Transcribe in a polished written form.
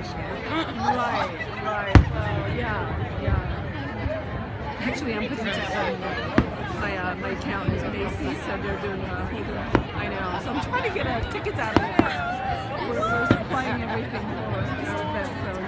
Right, right. So yeah. Actually, I'm putting my account is Macy's, so they're doing I know. So I'm trying to get tickets out of there. We're supplying everything for this event, so